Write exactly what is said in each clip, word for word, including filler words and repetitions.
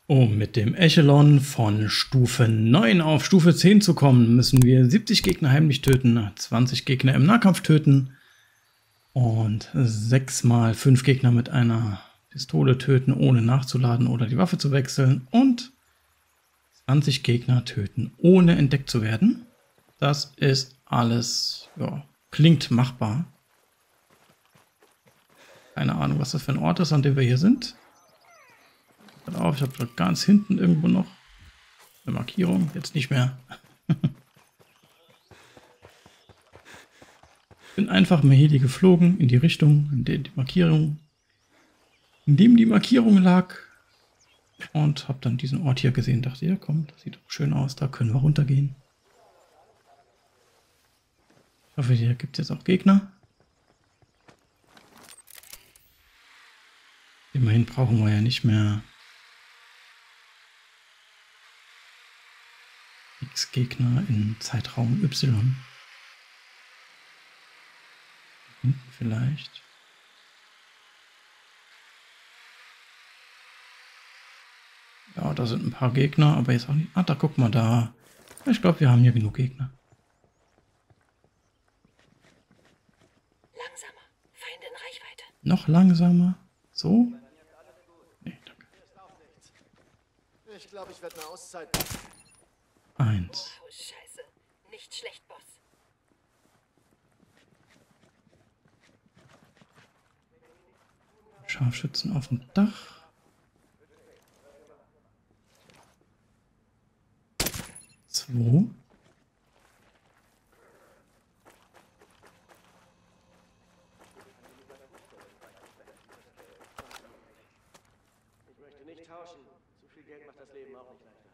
Um mit dem Echelon von Stufe neun auf Stufe zehn zu kommen, müssen wir siebzig Gegner heimlich töten, zwanzig Gegner im Nahkampf töten und sechs mal fünf Gegner mit einer Pistole töten, ohne nachzuladen oder die Waffe zu wechseln und zwanzig Gegner töten, ohne entdeckt zu werden. Das ist alles, ja, klingt machbar. Keine Ahnung, was das für ein Ort ist, an dem wir hier sind. Auf, ich habe da ganz hinten irgendwo noch eine Markierung, jetzt nicht mehr. Bin einfach mal hier geflogen in die Richtung, in der die Markierung, in dem die Markierung lag, und habe dann diesen Ort hier gesehen. Dachte, ja komm, das sieht doch schön aus, da können wir runtergehen. Ich hoffe, hier gibt es jetzt auch Gegner. Immerhin brauchen wir ja nicht mehr X Gegner in Zeitraum Y. Hinten vielleicht. Ja, da sind ein paar Gegner, aber jetzt auch nicht. Ah, da guck mal da. Ich glaube, wir haben hier genug Gegner. Langsamer. Feinde in Reichweite. Noch langsamer. So? Nee, danke. Ich glaube, ich werde eine Auszeit. Eins. Oh, Scheiße. Nicht schlecht, Boss. Scharfschützen auf dem Dach. Zwei. Ich möchte nicht tauschen. Zu viel Geld macht das Leben auch nicht leichter.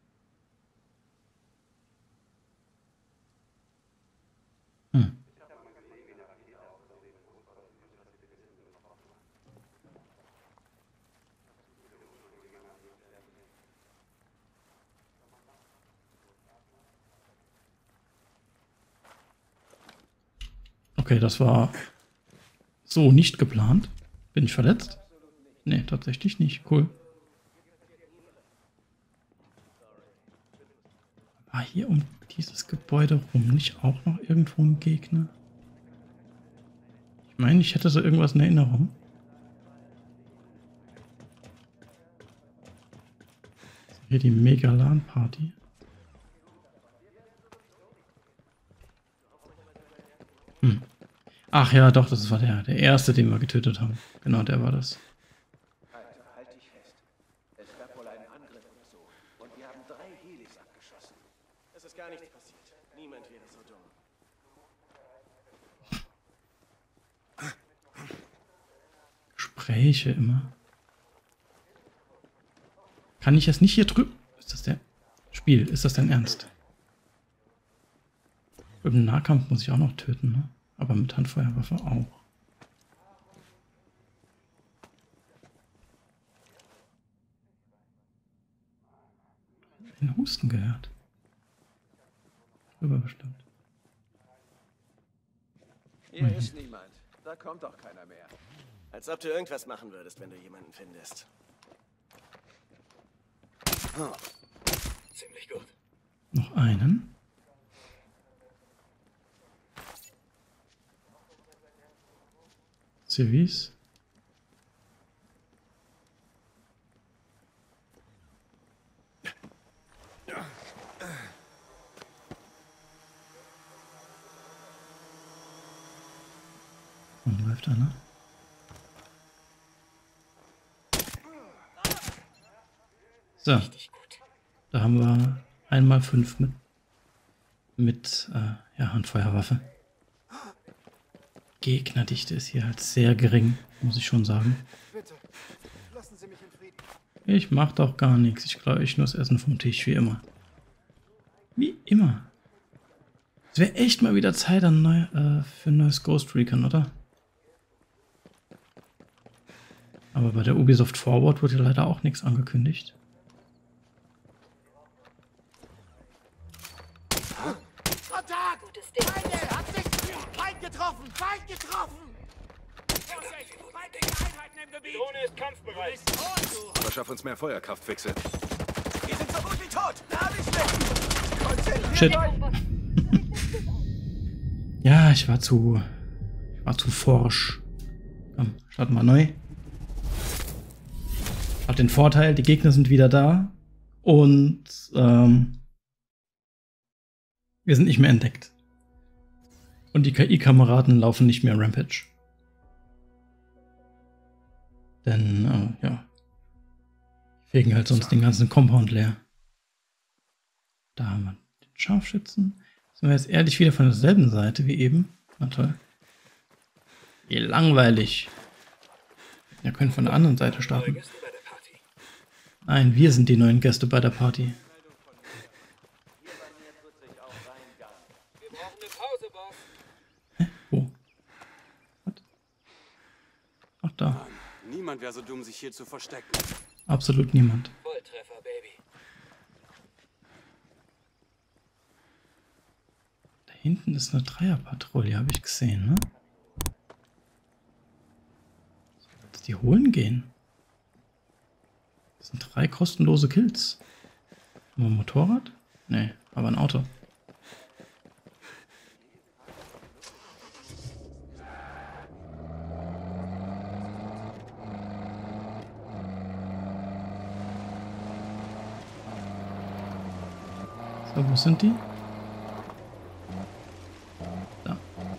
Hm. Okay, das war so nicht geplant. Bin ich verletzt? Nee, tatsächlich nicht. Cool. War hier um dieses Gebäude rum nicht auch noch irgendwo ein Gegner? Ich meine, ich hätte so irgendwas in Erinnerung. Hier die Mega-LAN-Party. Hm. Ach ja, doch, das war der, der erste, den wir getötet haben. Genau, der war das. Halt, halt dich fest. Es gab wohl einen Angriff oder so. Und wir haben drei Helis abgeschossen. Es ist gar nichts passiert. Niemand wäre so dumm. Gespräche immer. Kann ich jetzt nicht hier drüben... Ist das der... Spiel, ist das dein Ernst? Im Nahkampf muss ich auch noch töten, ne? Aber mit Handfeuerwaffe auch. Den Husten gehört. Drüber bestimmt. Hier mhm. ist niemand. Da kommt doch keiner mehr. Als ob du irgendwas machen würdest, wenn du jemanden findest. Oh. Ziemlich gut. Noch einen. Civis. Und läuft einer. So. Da haben wir einmal fünf mit, mit äh, ja, Handfeuerwaffe. Gegnerdichte ist hier halt sehr gering, muss ich schon sagen. Bitte, lassen Sie mich in Frieden. Ich mach doch gar nichts. Ich glaube, ich nur das Essen vom Tisch, wie immer. Wie immer. Es wäre echt mal wieder Zeit an neu, äh, für ein neues Ghost Recon, oder? Aber bei der Ubisoft Forward wurde ja leider auch nichts angekündigt. Kontakt! Gutes Ding. Feinde! Hat sich Feind getroffen! Feind getroffen! Verschaff uns mehr Feuerkraftwechsel. Wir sind so gut wie tot. Na, nicht schlecht. Shit. Ja, ich war zu... Ich war zu forsch. Komm, starten wir neu. Ich hab den Vorteil, die Gegner sind wieder da. Und ähm, wir sind nicht mehr entdeckt. Und die K I-Kameraden laufen nicht mehr Rampage. Denn, äh, ja. Die fegen halt sonst den ganzen Compound leer. Da haben wir den Scharfschützen. Sind wir jetzt ehrlich wieder von derselben Seite wie eben? Na toll. Wie langweilig. Wir können von der anderen Seite starten. Nein, wir sind die neuen Gäste bei der Party. Hä? Wo? Was? Ach, da. Niemand wäre so dumm, sich hier zu verstecken. Absolut niemand. Volltreffer, Baby. Da hinten ist eine Dreierpatrouille, habe ich gesehen, ne? Soll die holen gehen? Das sind drei kostenlose Kills. Haben wir ein Motorrad? Nee, aber ein Auto. So, wo sind die? Da.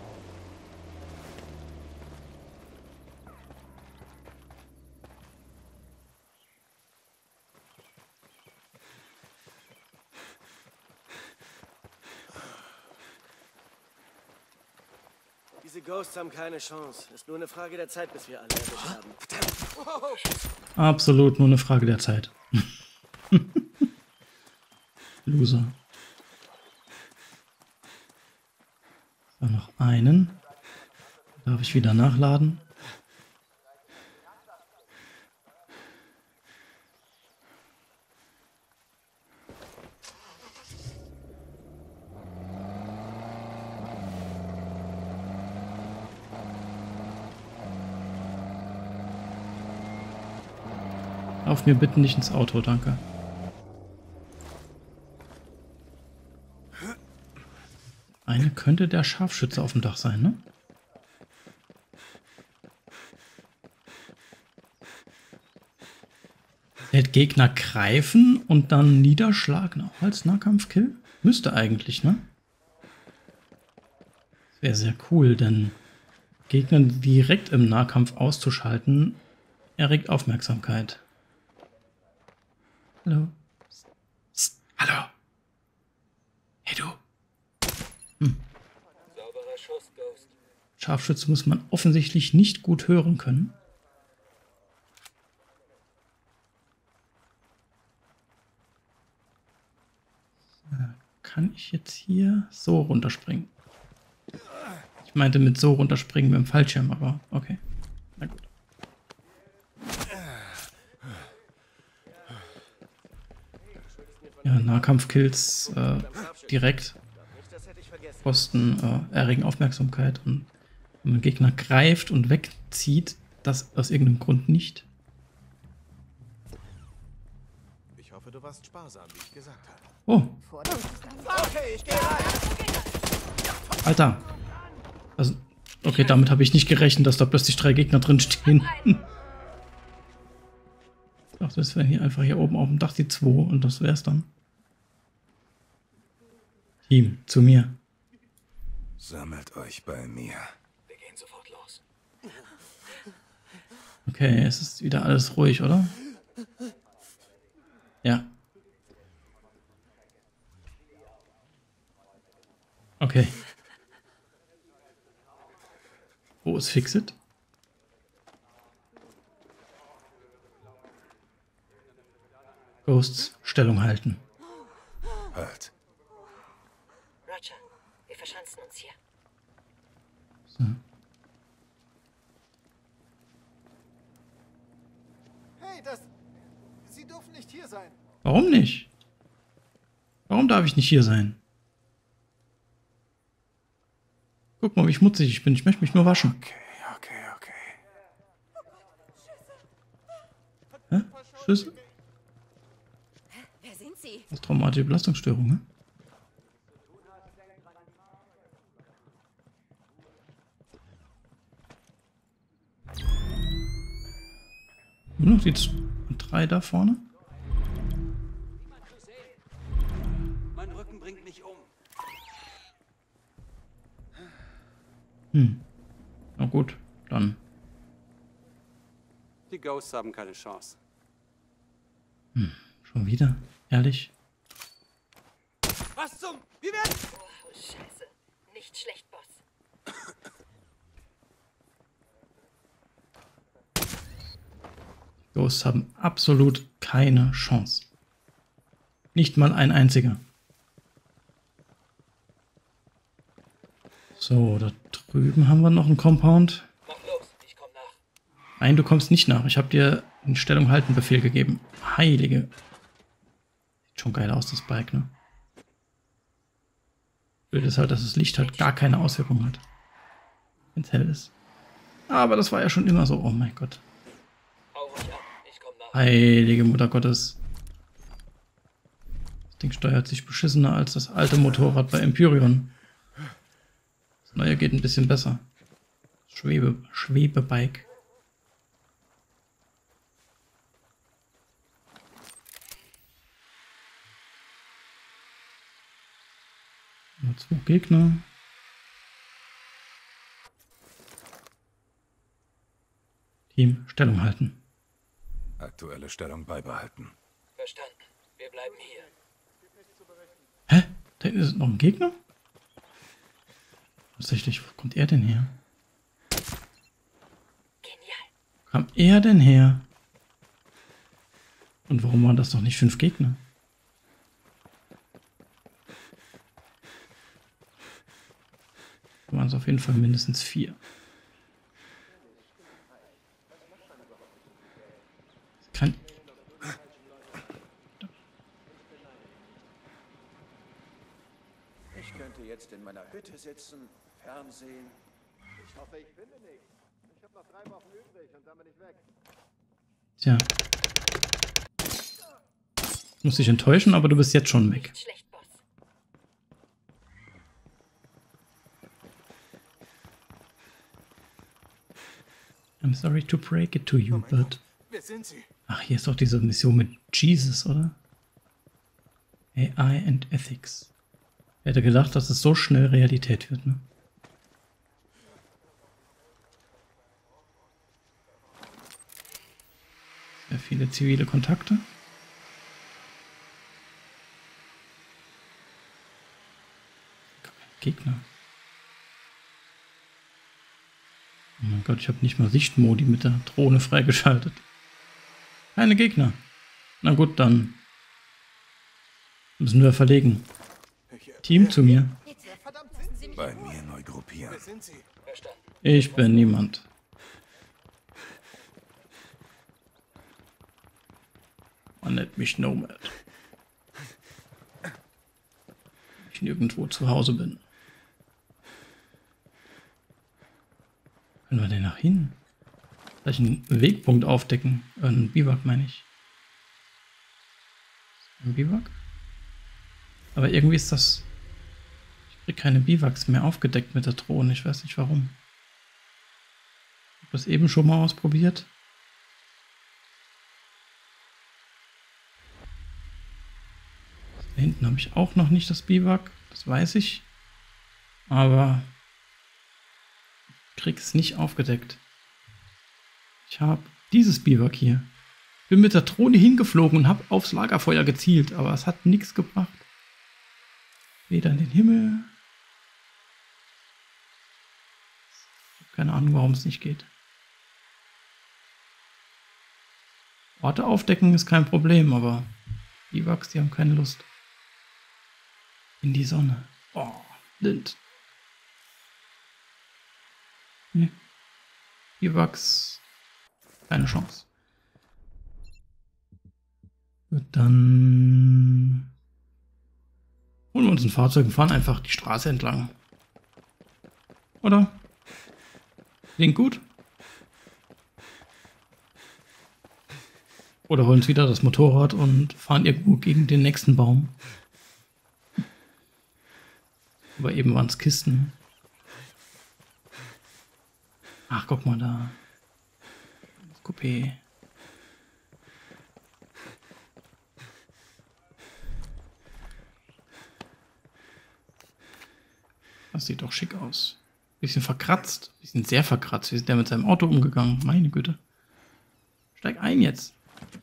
Diese Ghosts haben keine Chance. Ist nur eine Frage der Zeit, bis wir alle erwischt haben. Absolut nur eine Frage der Zeit. Loser. So, noch einen. Darf ich wieder nachladen? Lauf mir bitte nicht ins Auto, danke. Eine könnte der Scharfschütze auf dem Dach sein, ne? Der Gegner greifen und dann niederschlagen, auch als Nahkampfkill? Müsste eigentlich, ne? Das wäre sehr cool, denn Gegner direkt im Nahkampf auszuschalten, erregt Aufmerksamkeit. Hallo? Psst. Hallo? Hey du? Hm. Sauberer Schuss, Ghost. Scharfschütze muss man offensichtlich nicht gut hören können. So, kann ich jetzt hier so runterspringen? Ich meinte mit so runterspringen mit dem Fallschirm, aber okay. Na gut. Ja, Nahkampfkills äh, direkt kosten, äh, erregen Aufmerksamkeit, und wenn man Gegner greift und wegzieht, das aus irgendeinem Grund nicht. Ich hoffe, du warst sparsam, wie ich gesagt habe. Oh, Okay, ich gehe rein. Alter. Also, okay, damit habe ich nicht gerechnet, dass da plötzlich drei Gegner drin stehen. Ich dachte, das wären hier einfach hier oben auf dem Dach die zwei und das wär's dann. Team, zu mir. Sammelt euch bei mir. Wir gehen sofort los. Okay, es ist wieder alles ruhig, oder? Ja. Okay. Wo ist Fixit? Ghosts, Stellung halten. Halt. Roger, wir verschanzen uns hier. So. Hey, das... Sie dürfen nicht hier sein. Warum nicht? Warum darf ich nicht hier sein? Guck mal, wie schmutzig ich bin. Ich möchte mich nur waschen. Okay, okay, okay. Schüsse? Wer sind Sie? Das ist traumatische Belastungsstörung, ne? Nur noch die z- drei da vorne. Mein Rücken bringt mich um. Hm. Na gut, dann. Die Ghosts haben keine Chance. Schon wieder? Ehrlich? Was zum? Wir werden... Oh, Scheiße. Nicht schlecht, Boss. Ghosts haben absolut keine Chance. Nicht mal ein einziger. So, da drüben haben wir noch einen Compound. Mach los, ich komm nach. Nein, du kommst nicht nach. Ich habe dir einen Stellung halten Befehl gegeben. Heilige. Sieht schon geil aus, das Bike, ne? Blöd ist halt, dass das Licht halt gar keine Auswirkung hat. Wenn es hell ist. Aber das war ja schon immer so. Oh mein Gott. Hau ruhig ab, ich komm nach. Heilige Mutter Gottes. Das Ding steuert sich beschissener als das alte Motorrad bei Empyreon. Das neue geht ein bisschen besser. Schwebe, Schwebebike. Nur zwei Gegner. Team, Stellung halten. Aktuelle Stellung beibehalten. Verstanden. Wir bleiben hier. Hä? Da ist noch ein Gegner? Tatsächlich, wo kommt er denn her? Genial. Kam er denn her? Und warum waren das noch nicht fünf Gegner? Da waren es auf jeden Fall mindestens vier. Kann... Ich könnte jetzt in meiner Hütte sitzen, Fernsehen. Ich hoffe, ich finde nichts. Ich habe noch drei Wochen übrig und dann bin ich weg. Tja. Muss dich enttäuschen, aber du bist jetzt schon weg. Nicht schlecht, Boss. I'm sorry to break it to you, but... Wer sind Sie? Ach, hier ist doch diese Mission mit Jesus, oder? A I and Ethics. Wer hätte gedacht, dass es so schnell Realität wird, ne? Sehr viele zivile Kontakte. Gegner. Oh mein Gott, ich habe nicht mal Sichtmodi mit der Drohne freigeschaltet. Keine Gegner. Na gut, dann müssen wir verlegen. Team zu mir. Wer verdammt sind Sie? Bei mir neu gruppieren. Wer sind Sie? Verstanden. Ich bin niemand. Man nennt mich Nomad. Wenn ich nirgendwo zu Hause bin. Können wir denn nach hin? Vielleicht einen Wegpunkt aufdecken. Äh, einen Biwak meine ich. Ein Biwak? Aber irgendwie ist das... Ich krieg keine Biwaks mehr aufgedeckt mit der Drohne. Ich weiß nicht warum. Ich habe das eben schon mal ausprobiert. Da hinten habe ich auch noch nicht das Biwak. Das weiß ich. Aber ich krieg es nicht aufgedeckt. Ich habe dieses Biwak hier. Bin mit der Drohne hingeflogen und habe aufs Lagerfeuer gezielt, aber es hat nichts gebracht. Weder in den Himmel. Ich habe keine Ahnung, warum es nicht geht. Orte aufdecken ist kein Problem, aber Biwaks, die haben keine Lust. In die Sonne. Oh, blind. Nee. Biwaks, keine Chance. Gut, dann holen wir uns ein Fahrzeug und fahren einfach die Straße entlang. Oder? Klingt gut? Oder holen uns wieder das Motorrad und fahren irgendwo gegen den nächsten Baum. Aber eben waren es Kisten. Ach, guck mal da. Das Coupé. Das sieht doch schick aus. Bisschen verkratzt. Bisschen sehr verkratzt. Wie ist der mit seinem Auto umgegangen? Meine Güte. Steig ein jetzt.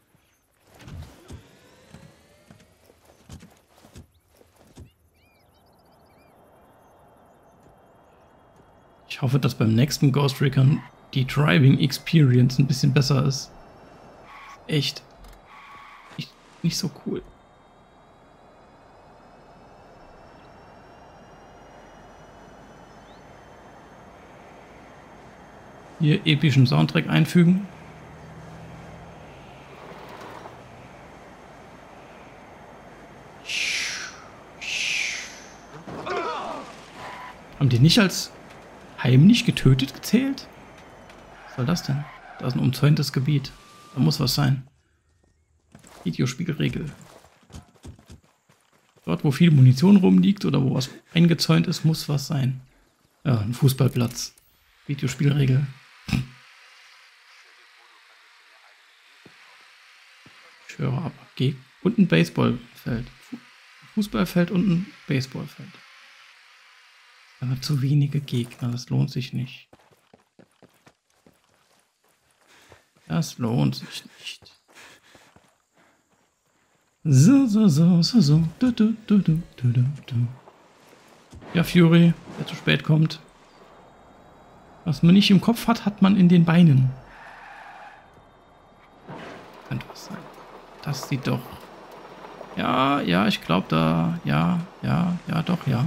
Ich hoffe, dass beim nächsten Ghost Recon die Driving Experience ein bisschen besser ist. Echt. Nicht, nicht so cool. Hier epischen Soundtrack einfügen. Haben die nicht als heimlich getötet gezählt? Was soll das denn? Da ist ein umzäuntes Gebiet. Da muss was sein. Videospielregel. Dort, wo viel Munition rumliegt oder wo was eingezäunt ist, muss was sein. Ja, ein Fußballplatz. Videospielregel. Ich höre aber. Geh. Und ein Baseballfeld. Fußballfeld und ein Baseballfeld. Aber zu wenige Gegner, das lohnt sich nicht. Das lohnt sich nicht. So, so, so, so, so. Du, du, du, du, du, du. Ja, Fury, der zu spät kommt. Was man nicht im Kopf hat, hat man in den Beinen. Könnte was sein. Das sieht doch... Ja, ja, ich glaube da... Ja, ja, ja, doch, ja.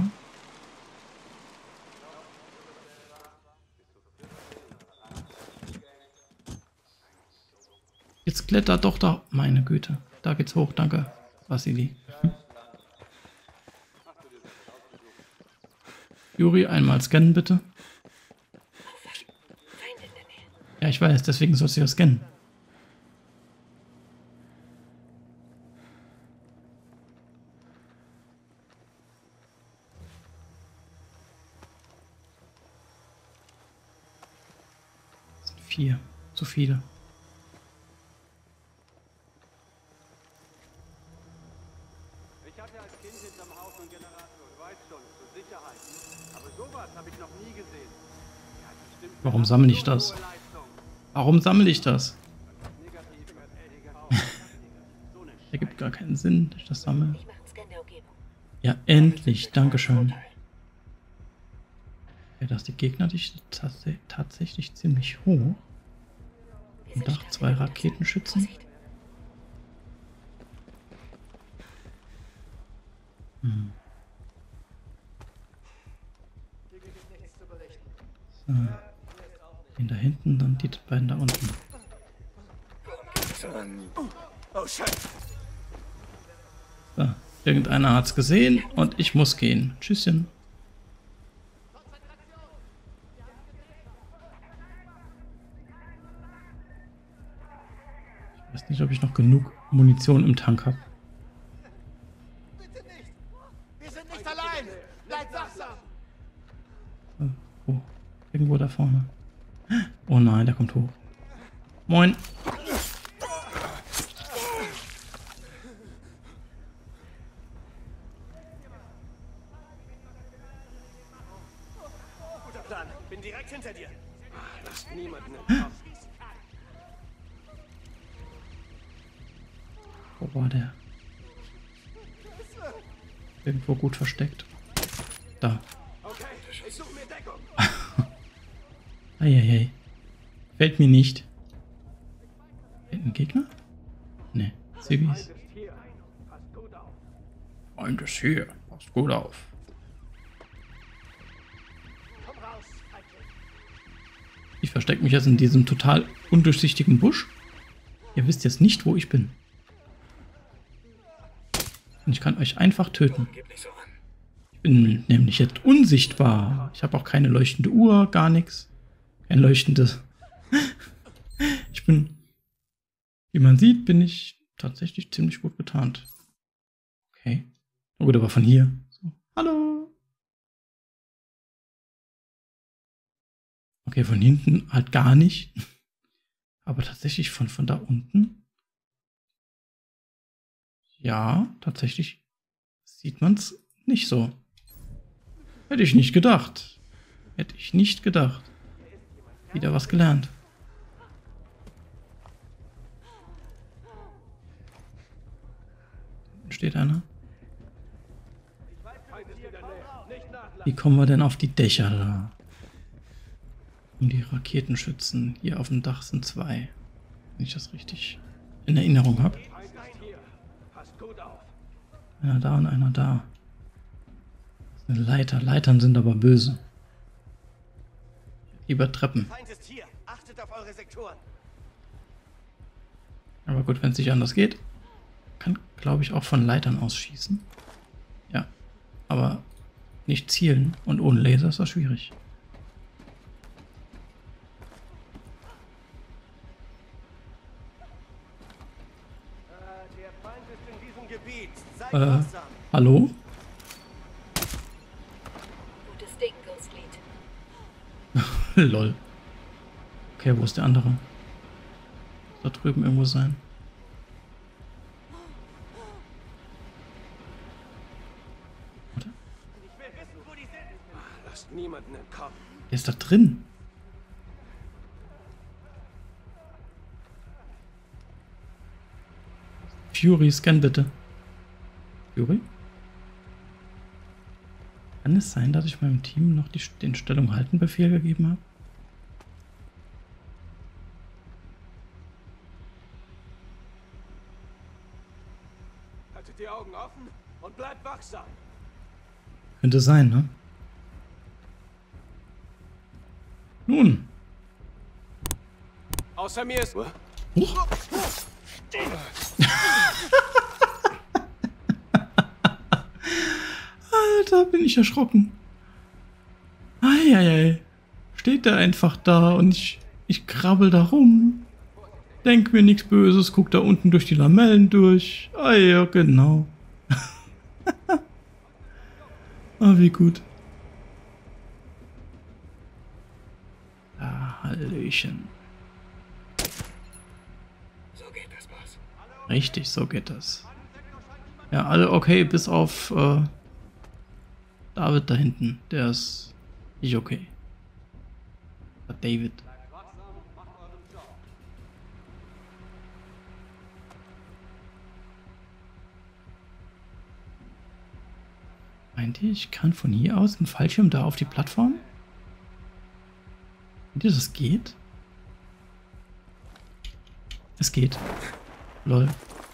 Jetzt klettert doch da... Meine Güte. Da geht's hoch, danke. Vasili. Hm. Juri, einmal scannen, bitte. Ja, ich weiß, deswegen sollst du ja scannen. Das sind vier. Zu viele. Ich hatte als Kind hinterm Haus einen Generator, du weißt schon, zur Sicherheit. Aber sowas habe ich noch nie gesehen. Ja, bestimmt. Warum sammle ich das? Warum sammle ich das? Ergibt gar keinen Sinn, dass ich das sammle. Ich mache einen Scan der Umgebung. Ja, endlich. Dankeschön. Ja, dass die Gegnerdichte tats tatsächlich ziemlich hoch. Wir Im sind Dach stark zwei genug. Raketenschützen. Vorsicht. Hm. So. Den da hinten, dann die beiden da unten. Oh, Scheiße. So. Irgendeiner hat's gesehen und ich muss gehen. Tschüsschen. Ich weiß nicht, ob ich noch genug Munition im Tank habe. Bitte nicht! Wir sind nicht allein! Bleib wachsam! Äh, Wo? Irgendwo da vorne. Oh nein, der kommt hoch. Moin. Guter Plan. Bin direkt hinter dir. Lass niemanden entkommen. Wo war der? Irgendwo gut versteckt. Da. Okay, ich suche mir Deckung. Eieiei. Fällt mir nicht. Ein Gegner? Ne, Civis. Hier. Passt gut auf. Freund ist hier. Passt gut auf. Komm raus, Feigling! Ich verstecke mich jetzt in diesem total undurchsichtigen Busch. Ihr wisst jetzt nicht, wo ich bin. Und ich kann euch einfach töten. Gib nicht so an. Ich bin nämlich jetzt unsichtbar. Ich habe auch keine leuchtende Uhr, gar nichts. Kein leuchtendes. Ich bin Wie man sieht, bin ich tatsächlich ziemlich gut getarnt. Okay. Oh gut, aber von hier. So. Hallo. Okay, von hinten halt gar nicht. Aber tatsächlich von, von da unten. Ja, tatsächlich sieht man es nicht so. Hätte ich nicht gedacht. Hätte ich nicht gedacht. Wieder was gelernt. Steht einer. Wie kommen wir denn auf die Dächer da? Um die Raketenschützen. Hier auf dem Dach sind zwei. Wenn ich das richtig in Erinnerung habe. Einer da und einer da. Das ist eine Leiter. Leitern sind aber böse. Lieber Treppen. Feind ist hier. Achtet auf eure Sektoren. Aber gut, wenn es nicht anders geht. Kann, glaube ich, auch von Leitern ausschießen. Ja. Aber nicht zielen. Und ohne Laser ist das schwierig. Der Feind ist in diesem Gebiet. Seid Äh, wachsam. hallo? Gutes Ding, Ghostlead. Lol. Okay, wo ist der andere? Muss da drüben irgendwo sein. Oder? Ich will wissen, wo die sind. Lasst niemanden entkommen. Der ist da drin. Fury, scan bitte. Fury? Kann es sein, dass ich meinem Team noch die, den Stellung halten Befehl gegeben habe? Haltet die Augen offen und bleibt wachsam. Könnte sein, ne? Nun. Außer mir ist... Huch. Alter, bin ich erschrocken. Eieiei. Steht der einfach da und ich, ich krabbel da rum. Denk mir nichts Böses, guck da unten durch die Lamellen durch. Ah ja, genau. Ah, wie gut. Ah, Hallöchen. So geht das, Boss. Richtig, so geht das. Ja, alle okay, bis auf äh, David da hinten. Der ist nicht okay. David. Meint ihr, ich kann von hier aus im Fallschirm da auf die Plattform? Meint ihr, das geht? Es geht. Lol.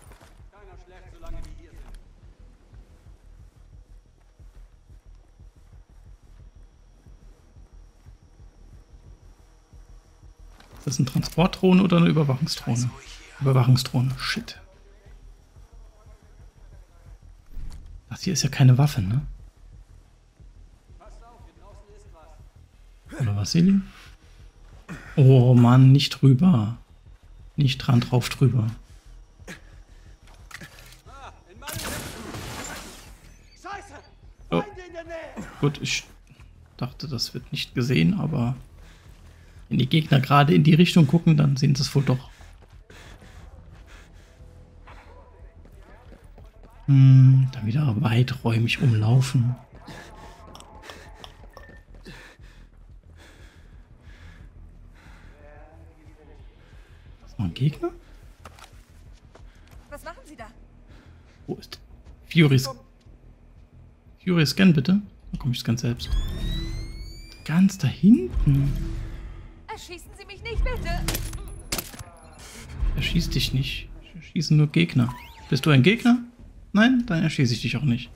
Ist das eine Transportdrohne oder eine Überwachungsdrohne? Überwachungsdrohne. Shit. Das hier ist ja keine Waffe, ne? Oder was, Silly? Oh Mann, nicht drüber. Nicht dran drauf drüber. Oh. Gut, ich dachte, das wird nicht gesehen, aber wenn die Gegner gerade in die Richtung gucken, dann sehen sie es wohl doch. Hm, dann wieder weiträumig umlaufen. Das ist noch ein Gegner? Was machen Sie da? Wo ist Fury? Fury, scan bitte. Da komme ich ganz selbst. Ganz da hinten. Erschießen Sie mich nicht, bitte! Erschieß dich nicht. Schießen nur Gegner. Bist du ein Gegner? Nein, dann erschieße ich dich auch nicht.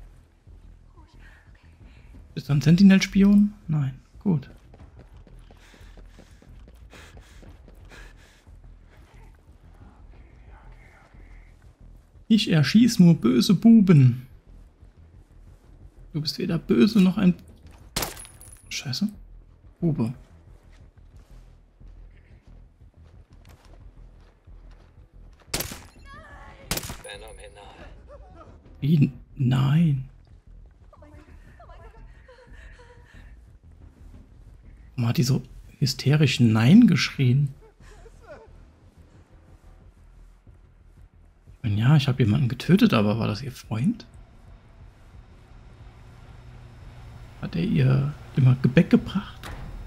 Bist du ein Sentinel-Spion? Nein. Gut. Ich erschieße nur böse Buben. Du bist weder böse noch ein... Scheiße. Bube. Wie? Nein. Warum hat die so hysterisch Nein geschrien? Ich meine, ja, ich habe jemanden getötet, aber war das ihr Freund? Hat er ihr immer Gebäck gebracht?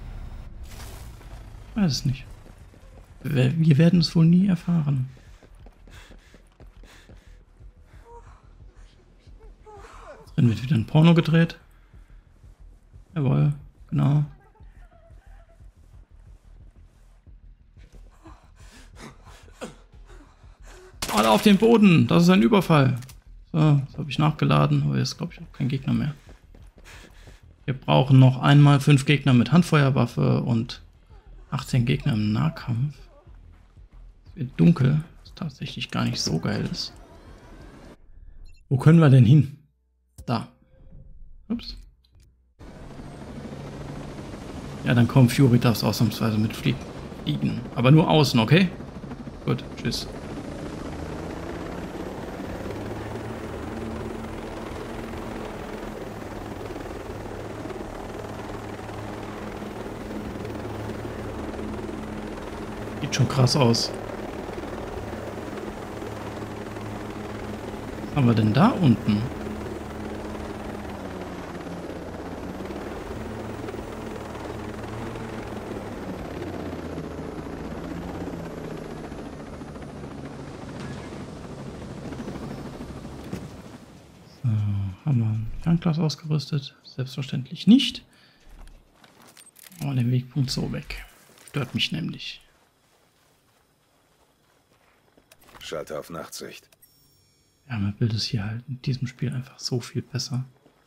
Ich weiß es nicht. Wir, wir werden es wohl nie erfahren. Drin wird wieder ein Porno gedreht. Jawohl, genau. Alle auf den Boden, das ist ein Überfall. So, das habe ich nachgeladen, aber jetzt glaube ich auch kein Gegner mehr. Wir brauchen noch einmal fünf Gegner mit Handfeuerwaffe und achtzehn Gegner im Nahkampf. Es wird dunkel, was tatsächlich gar nicht so geil ist. Wo können wir denn hin? Da. Ups. Ja, dann kommt Fury, darfst ausnahmsweise mit fliegen. Aber nur außen, okay? Gut, tschüss. Sieht schon krass aus. Was haben wir denn da unten? So, haben wir ein Fernglas ausgerüstet? Selbstverständlich nicht. Aber den Wegpunkt so weg. Stört mich nämlich. Schalter auf Nachtsicht. Ja, man Bild ist hier halt in diesem Spiel einfach so viel besser.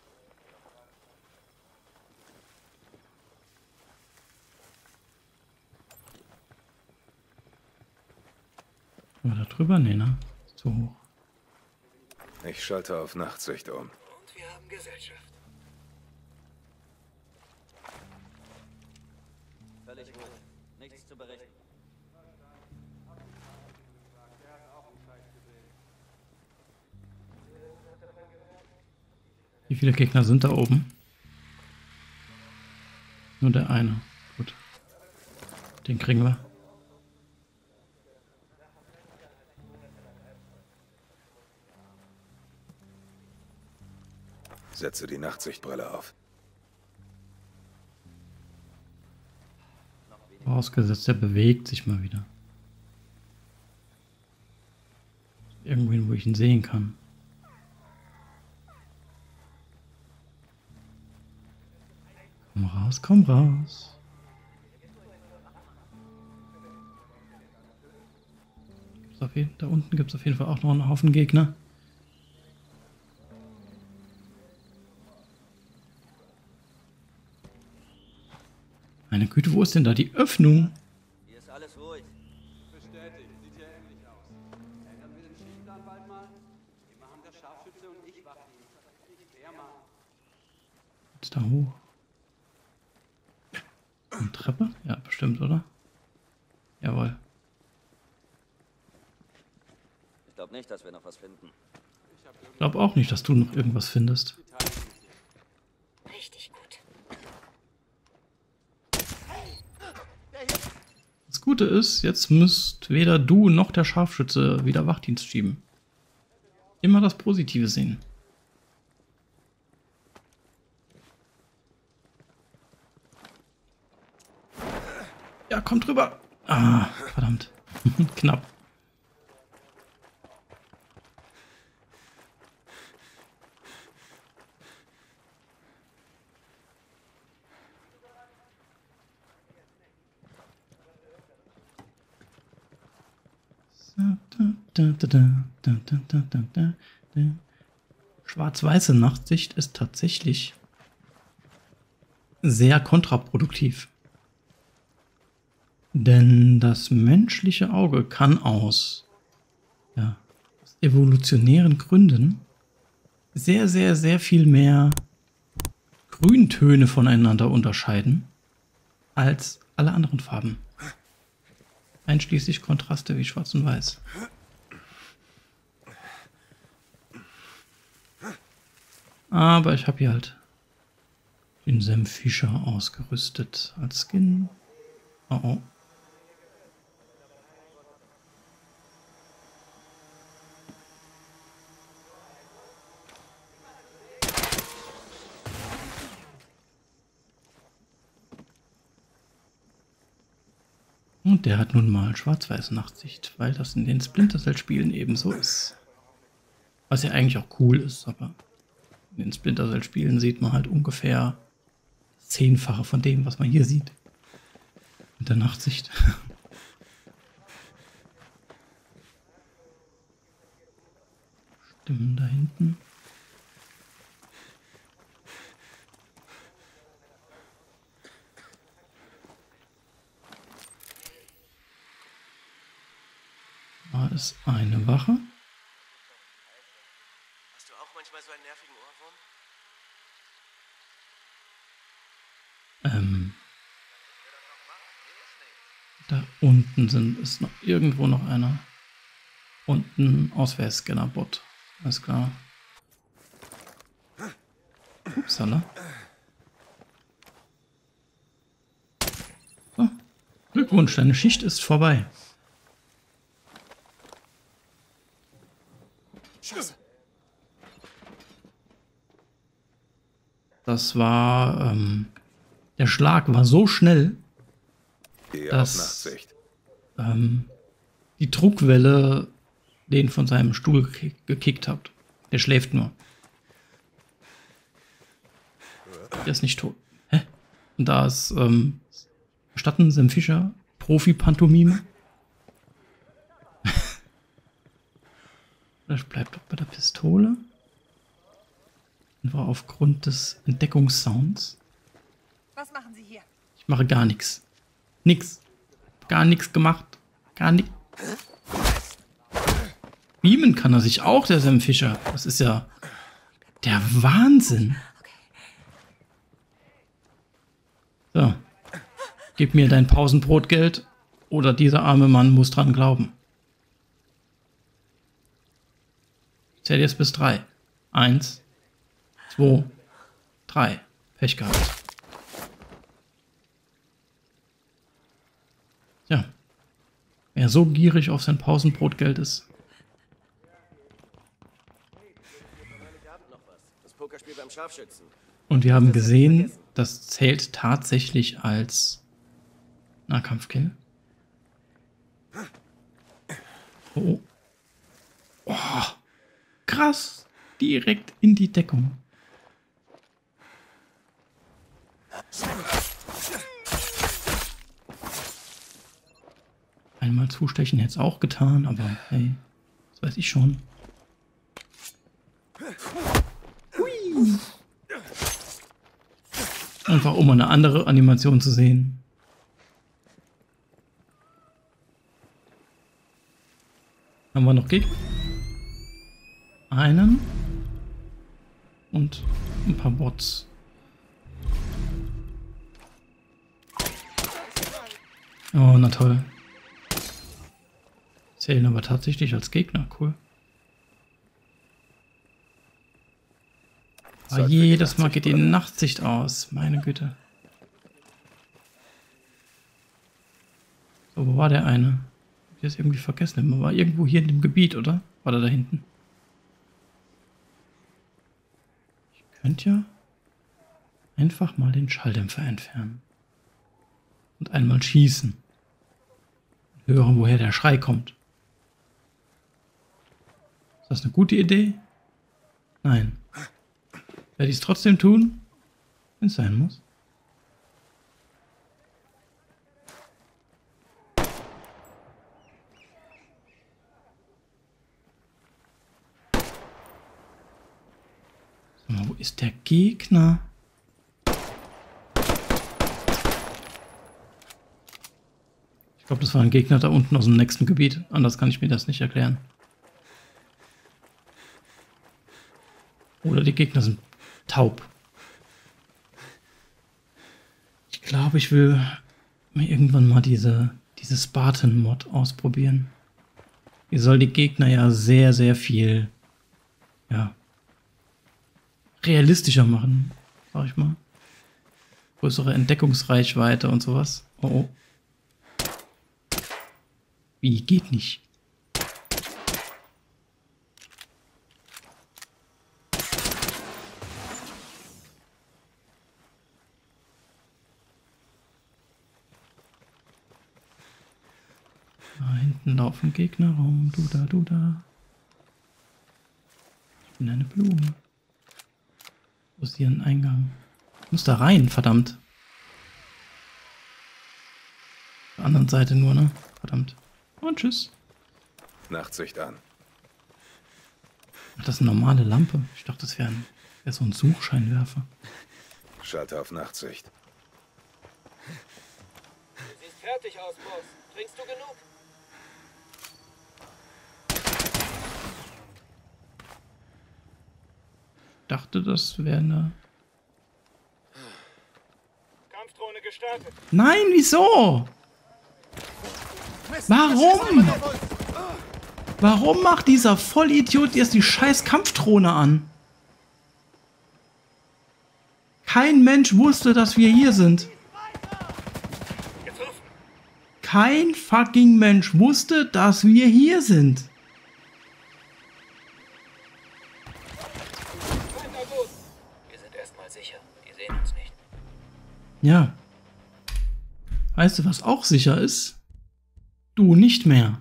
Aber da drüber? Nee, ne? Ist zu hoch. Ich schalte auf Nachtsicht um. Und wir haben Gesellschaft. Völlig ruhig. Nichts zu berichten. Wie viele Gegner sind da oben? Nur der eine. Gut. Den kriegen wir. Setze die Nachtsichtbrille auf. Vorausgesetzt, der bewegt sich mal wieder. Irgendwo, wo ich ihn sehen kann. Komm raus, komm raus. Gibt's auf jeden, da unten gibt es auf jeden Fall auch noch einen Haufen Gegner. Meine Güte, wo ist denn da die Öffnung? Hier ist alles ruhig. Bestätigt, sieht ja ähnlich aus. Ändern wir den Schienplan bald mal? Immer haben der Scharfschütze und ich Wachdienst. Nicht der Mann. Jetzt da hoch. Eine Treppe? Ja, bestimmt, oder? Jawohl. Ich glaube nicht, dass wir noch was finden. Ich glaube auch nicht, dass du noch irgendwas findest. Richtig gut. Das Gute ist, jetzt müsst weder du noch der Scharfschütze wieder Wachdienst schieben. Immer das Positive sehen. Ja, kommt rüber. Ah, verdammt. Knapp. Schwarz-weiße Nachtsicht ist tatsächlich sehr kontraproduktiv. Denn das menschliche Auge kann aus, ja, aus evolutionären Gründen sehr, sehr, sehr viel mehr Grüntöne voneinander unterscheiden als alle anderen Farben. Einschließlich Kontraste wie Schwarz und Weiß. Aber ich habe hier halt den Sam Fisher ausgerüstet als Skin. Oh oh. Und der hat nun mal schwarz-weiß Nachtsicht, weil das in den Splinter Cell Spielen ebenso ist. Was ja eigentlich auch cool ist, aber in den Splinter Cell Spielen sieht man halt ungefähr das Zehnfache von dem, was man hier sieht. Mit der Nachtsicht. Stimmen da hinten. War es eine Wache? Hast du auch manchmal so einen nervigen Ohrwurm? Ähm. Da unten sind, ist noch irgendwo noch einer. Unten Ausweichscanner-Bot. Alles klar. Upsala. So. Glückwunsch, deine Schicht ist vorbei. Das war, ähm, der Schlag war so schnell, Gehe dass auf Nachtsicht. ähm, die Druckwelle den von seinem Stuhl gekick gekickt hat. Der schläft nur. Der ist nicht tot. Hä? Und da ist, ähm, Statten Sam Fisher, Profi-Pantomime. Das bleibt doch bei der Pistole. Und war aufgrund des Entdeckungssounds. Was machen Sie hier? Ich mache gar nichts. Nix. Gar nichts gemacht. Gar nichts. Beamen kann er sich auch, der Sam Fisher. Das ist ja der Wahnsinn. So. Gib mir dein Pausenbrotgeld oder dieser arme Mann muss dran glauben. Ich zähle jetzt bis drei. Eins, zwei, drei. Pech gehabt. Ja. Wer so gierig auf sein Pausenbrotgeld ist. Das Pokerspiel beim Scharfschützen. Und wir haben gesehen, das zählt tatsächlich als Nahkampfkill. Oh. Oh. Krass. Direkt in die Deckung. Einmal zustechen hätte es auch getan, aber hey, das weiß ich schon. Hui. Einfach um eine andere Animation zu sehen. Haben wir noch Gegner? Einen. Und ein paar Bots. Oh, na toll. Zählen aber tatsächlich als Gegner. Cool. Aber jedes Mal geht die Nachtsicht aus. Meine Güte. So, wo war der eine? Ich habe es irgendwie vergessen. Man war irgendwo hier in dem Gebiet, oder? War der da hinten? Ich könnte ja einfach mal den Schalldämpfer entfernen. Und einmal schießen. Und hören, woher der Schrei kommt. Ist das eine gute Idee? Nein. Werde ich es trotzdem tun, wenn es sein muss. So, wo ist der Gegner? Ich glaube, das war ein Gegner da unten aus dem nächsten Gebiet. Anders kann ich mir das nicht erklären. Oder die Gegner sind taub. Ich glaube, ich will mir irgendwann mal diese, diese Spartan-Mod ausprobieren. Die soll die Gegner ja sehr, sehr viel ja, realistischer machen, sag ich mal. Größere Entdeckungsreichweite und sowas. Oh, oh. Wie, geht nicht. Da hinten laufen Gegner rum. Du da, du da. Ich bin eine Blume. Wo ist hier ein Eingang? Ich muss da rein, verdammt. Auf der anderen Seite nur, ne? Verdammt. Und tschüss. Nachtsicht an. Ach, das ist eine normale Lampe. Ich dachte, das wäre wär so ein Suchscheinwerfer. Schalte auf Nachtsicht. Du siehst fertig aus, Boss. Trinkst du genug? Ich dachte, das wäre eine... Kampfdrohne gestartet. Nein, wieso? Warum? Warum macht dieser Vollidiot erst die scheiß Kampfdrohne an? Kein Mensch wusste, dass wir hier sind. Kein fucking Mensch wusste, dass wir hier sind. Wir sind erstmal sicher. Die sehen uns nicht. Ja. Weißt du, was auch sicher ist? Du nicht mehr.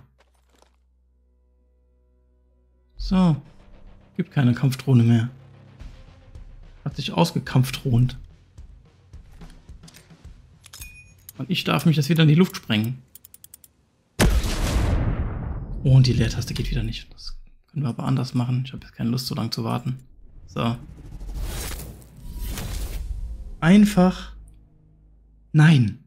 So. Gibt keine Kampfdrohne mehr. Hat sich ausgekampfdrohnt. Und ich darf mich das wieder in die Luft sprengen. Oh, und die Leertaste geht wieder nicht. Das können wir aber anders machen. Ich habe jetzt keine Lust, so lange zu warten. So. Einfach. Nein.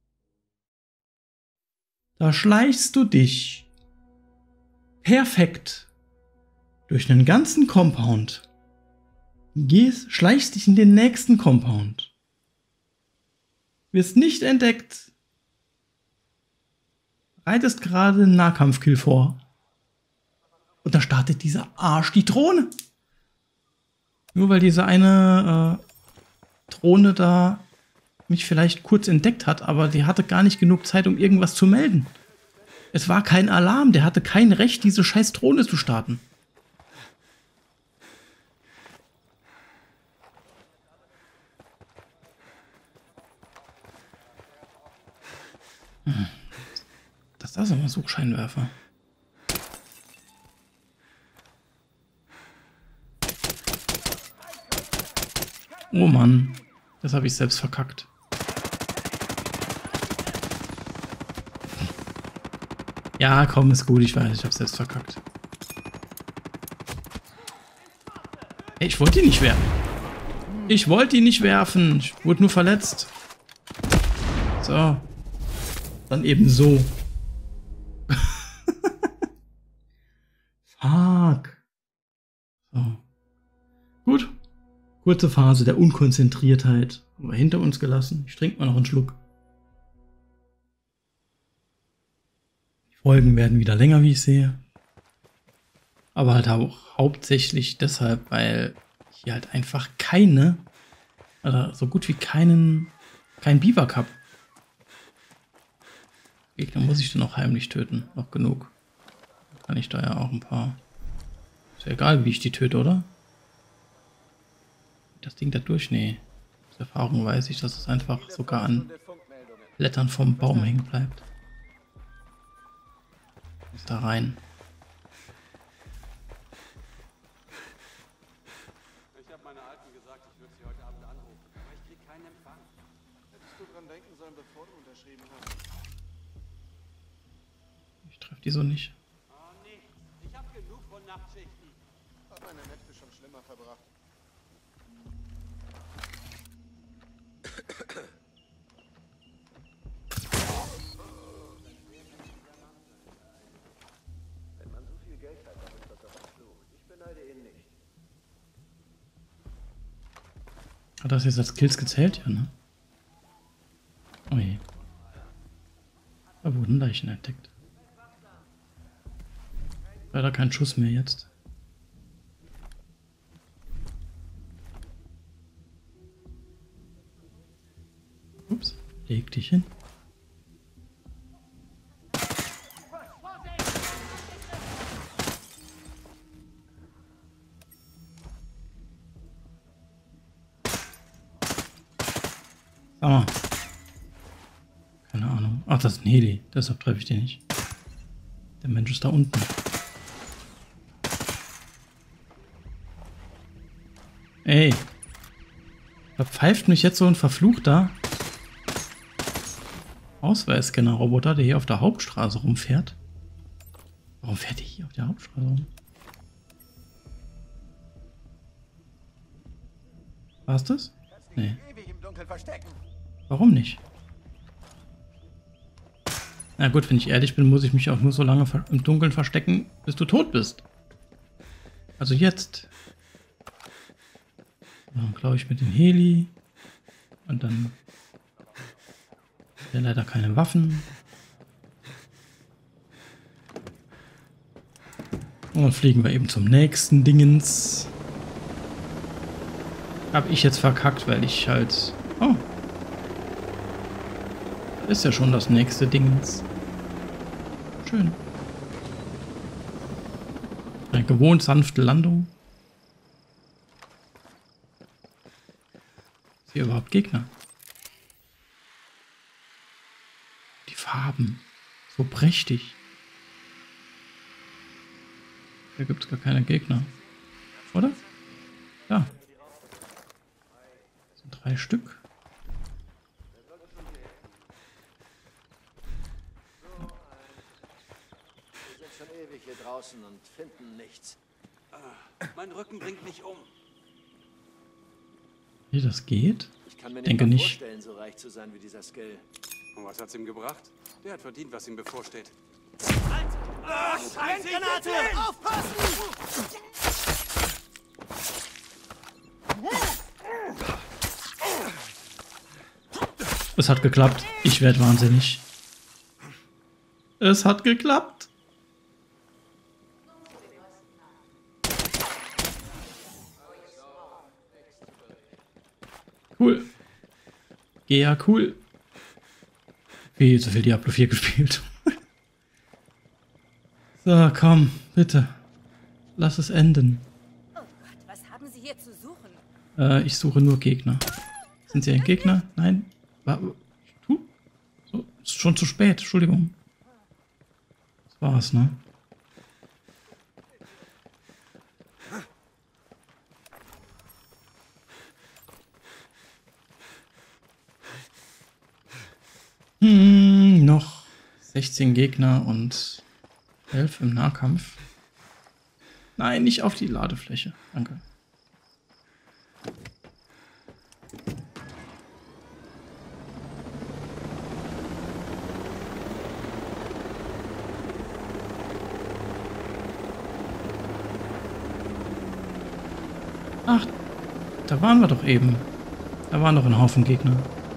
Da schleichst du dich perfekt durch einen ganzen Compound. Gehst, schleichst dich in den nächsten Compound. Wirst nicht entdeckt. Reitest gerade einen Nahkampfkill vor. Und da startet dieser Arsch die Drohne. Nur weil diese eine äh, Drohne da mich vielleicht kurz entdeckt hat, aber die hatte gar nicht genug Zeit, um irgendwas zu melden. Es war kein Alarm, der hatte kein Recht, diese scheiß Drohne zu starten. Hm. Das ist aber ein Suchscheinwerfer. Oh Mann, das habe ich selbst verkackt. Ja, komm, ist gut, ich weiß, ich habe selbst verkackt. Ey, ich wollte ihn nicht werfen. Ich wollte ihn nicht werfen. Ich wurde nur verletzt. So. Dann eben so. Fuck. So. Gut. Kurze Phase der Unkonzentriertheit. Haben wir hinter uns gelassen. Ich trinke mal noch einen Schluck. Die Folgen werden wieder länger, wie ich sehe. Aber halt auch hauptsächlich deshalb, weil ich hier halt einfach keine, oder so gut wie keinen, kein Biwak habe. Gegner muss ich dann auch heimlich töten. Noch genug. Kann ich da ja auch ein paar. Ist ja egal, wie ich die töte, oder? Das Ding da durch? Nee. Aus Erfahrung weiß ich, dass es einfach sogar an Blättern vom Baum hängen bleibt. Muss da rein. Ich habe meiner Alten gesagt, ich würde sie heute Abend anrufen, aber ich krieg keinen Empfang. Hättest du dran denken sollen, bevor du unterschrieben hast. Ich treffe die so nicht. Oh nee, ich habe genug von Nachtschichten. Hab meine Nächte schon schlimmer verbracht. Wenn man so viel Geld hat, dann ist das doch ein Fluch. Ich beneide ihn nicht. Hat das jetzt als Kills gezählt? Ja, ne? Oh je. Da wurden Leichen entdeckt. Leider kein Schuss mehr jetzt. Leg dich hin. Sag mal. Keine Ahnung. Ach, das ist ein Heli. Deshalb treffe ich den nicht. Der Mensch ist da unten. Ey. Verpfeift mich jetzt so ein verfluchter Ausweisscanner-Roboter, der hier auf der Hauptstraße rumfährt. Warum fährt der hier auf der Hauptstraße rum? War's das? Nee. Warum nicht? Na gut, wenn ich ehrlich bin, muss ich mich auch nur so lange im Dunkeln verstecken, bis du tot bist. Also jetzt. Dann klaue ich mit dem Heli. Und dann ja leider keine Waffen. Und dann fliegen wir eben zum nächsten Dingens. Hab ich jetzt verkackt, weil ich halt... Oh. Ist ja schon das nächste Dingens. Schön. Eine gewohnt sanfte Landung. Ist hier überhaupt Gegner? Die Farben. So prächtig. Da gibt es gar keine Gegner. Oder? Ja. Das sind drei Stück. Hier draußen und finden nichts. Mein Rücken bringt mich um. Wie das geht? Ich kann mir Denke nicht nicht. vorstellen, so reich zu sein wie dieser Skill. Und was hat's ihm gebracht? Der hat verdient, was ihm bevorsteht. Ah, Scheiße, Granate! Aufpassen! Es hat geklappt. Ich werde wahnsinnig. Es hat geklappt. Cool. Ja, cool. Viel zu viel Diablo vier gespielt. So, komm, bitte. Lass es enden. Oh Gott, was haben Sie hier zu suchen? Äh, ich suche nur Gegner. Sind Sie ein Gegner? Nein? War, tu? So, ist schon zu spät, Entschuldigung. Das war's, ne? Hm, noch sechzehn Gegner und elf im Nahkampf. Nein, nicht auf die Ladefläche. Danke. Ach, da waren wir doch eben. Da waren doch ein Haufen Gegner.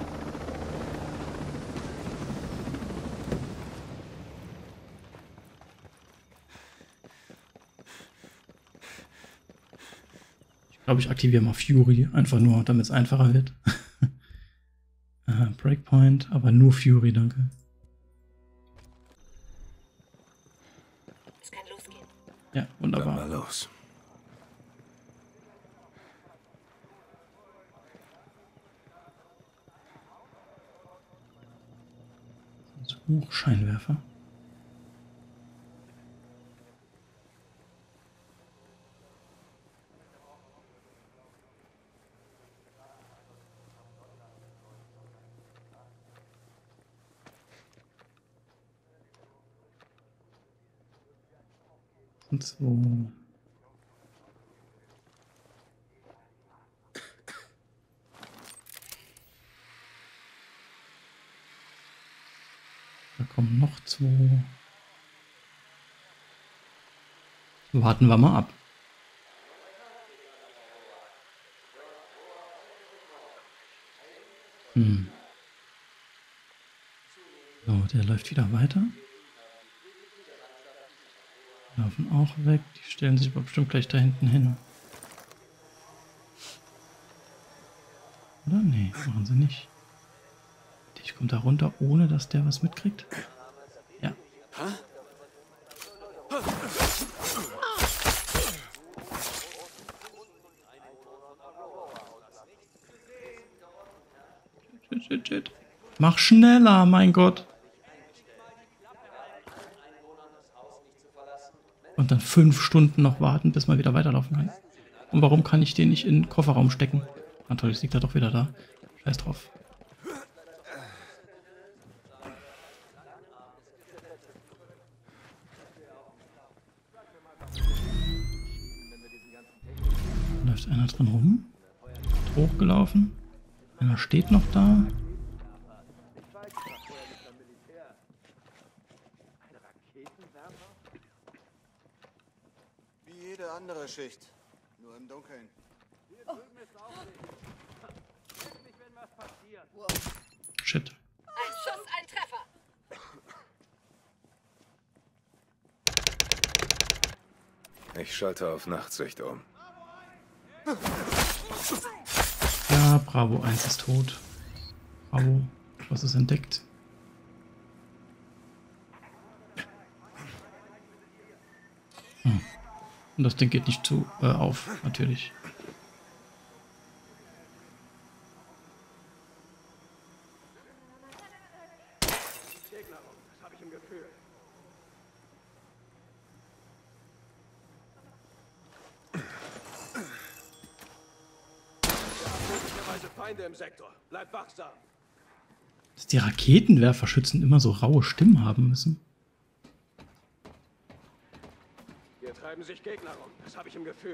Ich glaube, ich aktiviere mal Fury, einfach nur, damit es einfacher wird. äh, Breakpoint, aber nur Fury, danke. Es kann losgehen. Ja, wunderbar. Dann mal los. Huch, Scheinwerfer. Und so. Da kommen noch zwei. Warten wir mal ab. Hm. So, der läuft wieder weiter. Die laufen auch weg. Die stellen sich aber bestimmt gleich da hinten hin. Oder? Nee, machen sie nicht. Ich Kommt da runter, ohne dass der was mitkriegt? Ja. Shit, shit, shit. Mach schneller, mein Gott. Und dann fünf Stunden noch warten, bis man wieder weiterlaufen kann. Und warum kann ich den nicht in den Kofferraum stecken? Natürlich liegt er doch wieder da. Scheiß drauf. Da läuft einer drin rum. Hat hochgelaufen. Einer steht noch da. Wie jede andere Schicht. Nur im Dunkeln. Shit. Ein Schuss, ein Treffer. Ich schalte auf Nachtsicht um. Ja, Bravo eins ist tot. Bravo, was ist entdeckt? Hm. Und das Ding geht nicht zu äh, auf, natürlich. Feinde im Sektor. Bleib wachsam. Dass die Raketenwerferschützen immer so raue Stimmen haben müssen. Hier treiben sich Gegner rum. Das habe ich im Gefühl.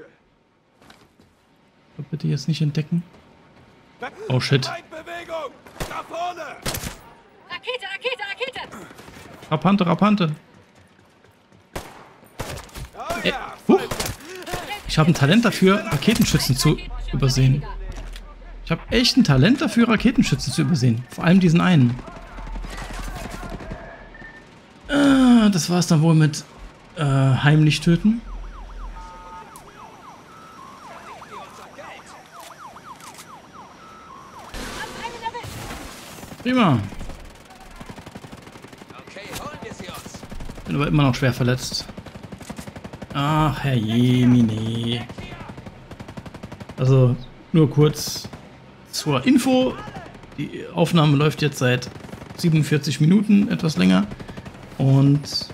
Bitte jetzt nicht entdecken. Oh shit. Bewegung! Da vorne! Rakete, Rakete, Rakete! Rapante, Rapante. Äh, huch. Ich habe ein Talent dafür, Raketenschützen zu übersehen. Ich habe echt ein Talent dafür, Raketenschützen zu übersehen. Vor allem diesen einen. Ah, das war's dann wohl mit äh, heimlich töten. Prima. Bin aber immer noch schwer verletzt. Ach, Herr Jemine. Also, nur kurz zur Info. Die Aufnahme läuft jetzt seit siebenundvierzig Minuten, etwas länger. Und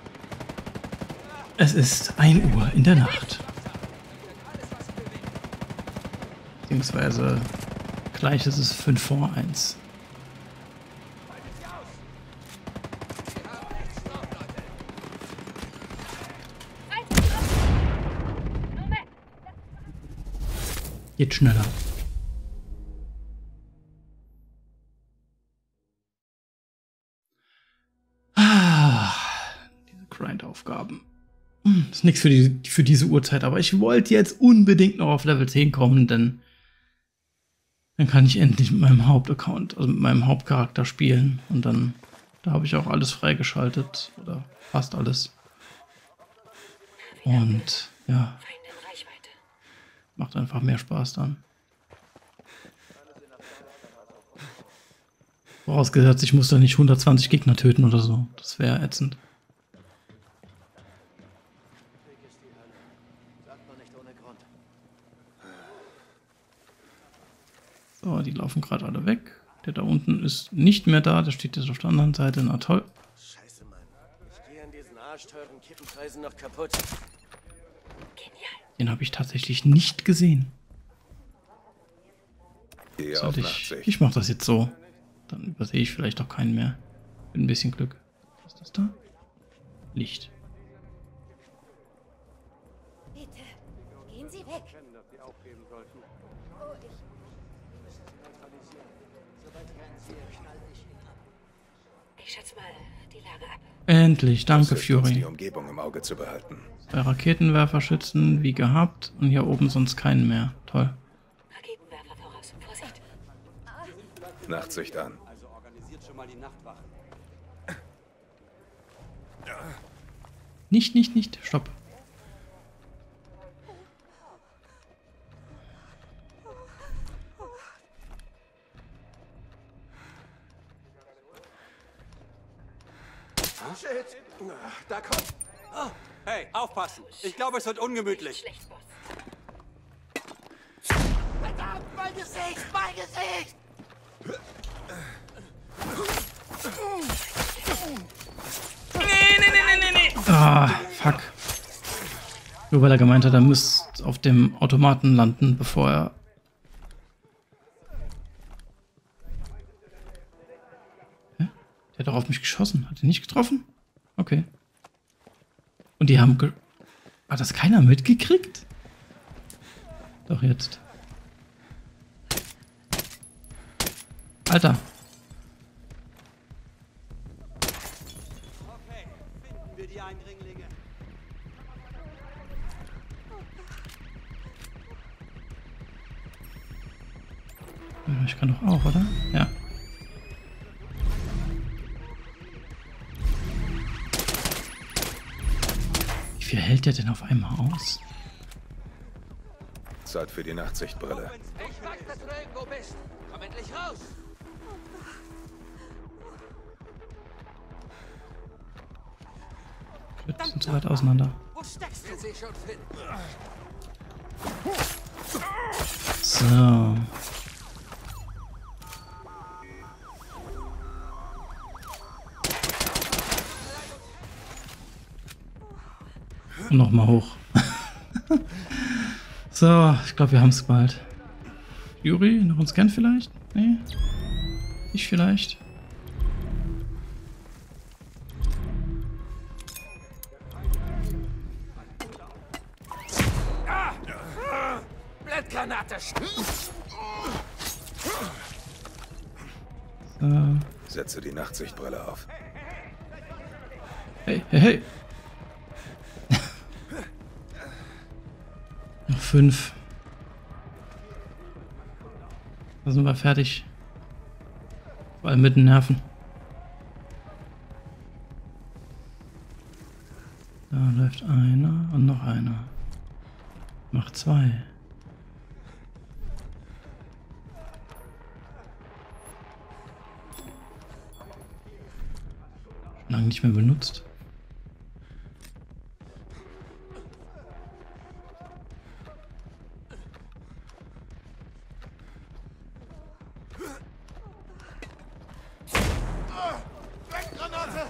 es ist ein Uhr in der Nacht. Beziehungsweise gleich ist es fünf vor eins. Geht schneller. Ah, diese Grind-Aufgaben. Hm, ist nichts für, die, für diese Uhrzeit, aber ich wollte jetzt unbedingt noch auf Level zehn kommen, denn dann kann ich endlich mit meinem Hauptaccount, also mit meinem Hauptcharakter spielen. Und dann, da habe ich auch alles freigeschaltet, oder fast alles. Und ja, macht einfach mehr Spaß dann. Vorausgesetzt, ich muss da nicht hundertzwanzig Gegner töten oder so. Das wäre ätzend. So, die laufen gerade alle weg. Der da unten ist nicht mehr da. Der steht jetzt auf der anderen Seite. Na toll. Scheiße, Mann. Ich gehe an diesen arschteuren Kippenpreisen noch kaputt. Den habe ich tatsächlich nicht gesehen. Gehe auf Sollte ich Nachtsicht. ich mache das jetzt so. Dann übersehe ich vielleicht auch keinen mehr. Mit ein bisschen Glück. Was ist das da? Licht. Bitte, gehen Sie weg. Oh, ich... Ich schätze mal die Lage ab. Endlich, danke Das hilft uns, Fury. die Umgebung im Auge zu behalten. Zwei Raketenwerferschützen, wie gehabt. Und hier oben sonst keinen mehr. Toll. Raketenwerfer voraus. Vorsicht. Nachtsicht an. Also organisiert schon mal die Nachtwachen. Nicht, nicht, nicht. Stopp. Shit. Da kommt... Oh, hey, aufpassen. Ich glaube, es wird ungemütlich. Schlecht, Boss. Verdammt, mein Gesicht, mein Gesicht! Nee, nee, nee, nee, nee. Ah, fuck. Nur weil er gemeint hat, er müsste auf dem Automaten landen, bevor er... Hä? Der hat doch auf mich geschossen. Hat er nicht getroffen? Okay. Und die haben... Ge hat das keiner mitgekriegt? Doch jetzt. Alter. Okay, finden wir die Eindringlinge. Ich kann doch auch, oder? Ja. Wie viel hält der denn auf einmal aus? Zeit für die Nachtsichtbrille. Ich weiß, dass du da irgendwo bist. Komm endlich raus! Wir sind zu weit auseinander. Wo steckst du? Sie schon finden. So. Und nochmal hoch. So, ich glaube, wir haben es bald. Juri, noch uns kennt vielleicht? Nee? Ich vielleicht? Blendgranate! So. Setze die Nachtsichtbrille auf. Hey, hey, hey. Noch fünf. Da sind wir fertig. Vor allem mit den Nerven. Da läuft einer und noch einer. Macht zwei. Lange nicht mehr benutzt. Blendgranate!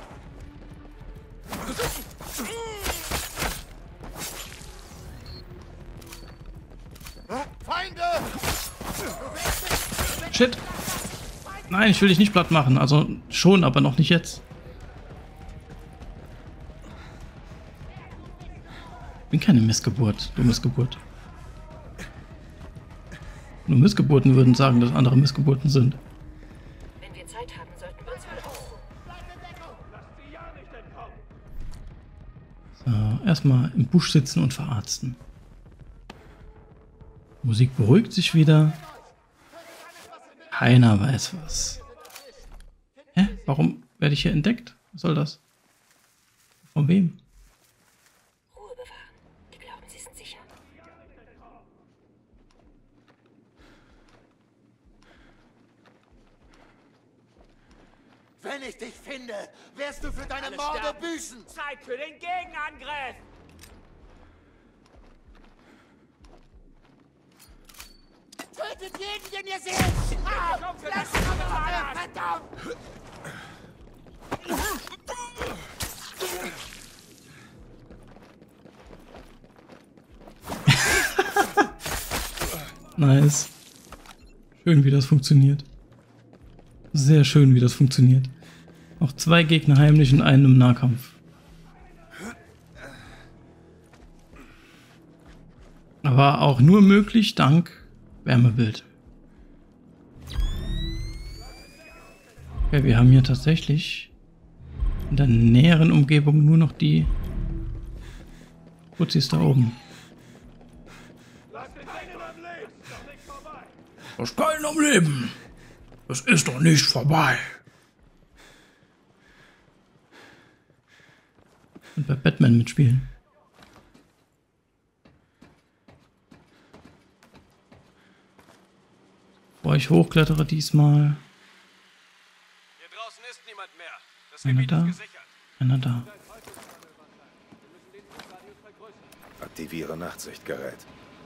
Feinde! Shit! Nein, ich will dich nicht platt machen. Also schon, aber noch nicht jetzt. Ich bin keine Missgeburt. Du Missgeburt. Nur Missgeburten würden sagen, dass andere Missgeburten sind. Wenn wir Zeit haben, sollten wir uns mal ausruhen. So, erstmal im Busch sitzen und verarzten. Musik beruhigt sich wieder. Keiner weiß was. Hä? Warum werde ich hier entdeckt? Was soll das? Von wem? Ruhe bewahren. Die glauben, sie sind sicher. Wenn ich dich finde, wirst du für deine Alle Morde sterben. büßen! Zeit für den Gegenangriff! Tötet jeden, den ihr seht! Ah, Blendgranate! Verdammt! Nice. Schön, wie das funktioniert. Sehr schön, wie das funktioniert. Auch zwei Gegner heimlich und einen im Nahkampf. Aber auch nur möglich dank Wärmebild. Okay, wir haben hier tatsächlich in der näheren Umgebung nur noch die Fuzis da oben. Das ist kein am Leben. Das ist doch nicht vorbei. Und bei Batman mitspielen. Bevor ich hochklettere diesmal. Hier draußen ist niemand mehr. Das Einer Gebiet da. ist gesichert. Keiner da. Aktiviere Nachtsichtgerät.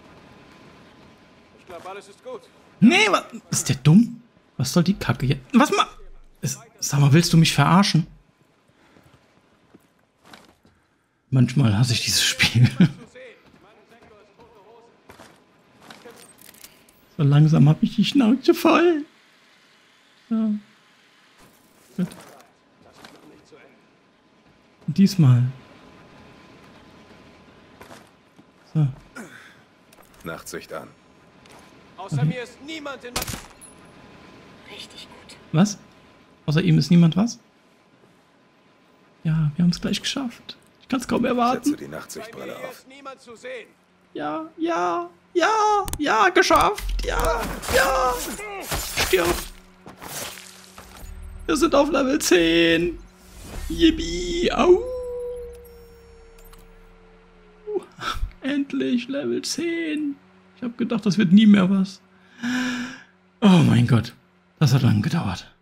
Ich glaube, alles ist gut. Nee, was? Ist der dumm? Was soll die Kacke hier? Was mal? Ist, sag mal, willst du mich verarschen? Manchmal hasse ich dieses Spiel. So langsam habe ich die Schnauze voll. So. Gut. Und diesmal. So. Nachtsicht an. Außer mir ist niemand in... Richtig gut. Was? Außer ihm ist niemand was? Ja, wir haben es gleich geschafft. Ich kann es kaum erwarten. Setze die Bei mir Nachtsichtbrille hier auf. ist niemand zu sehen. Ja, ja, ja, ja, geschafft. Ja, ja. Stirb. Wir sind auf Level zehn. Yippie, au. Endlich Level zehn. Ich habe gedacht, das wird nie mehr was. Oh mein Gott. Das hat lang gedauert.